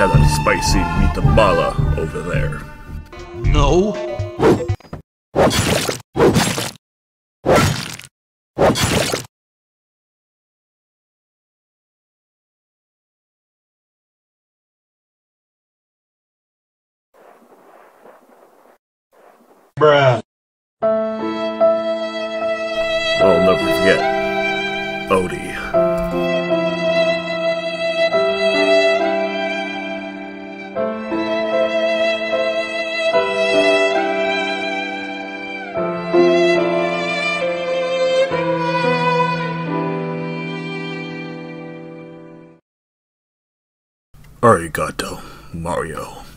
had that spicy meatballa over there. No. Bruh. I'll never forget Odie. Arigato, Mario.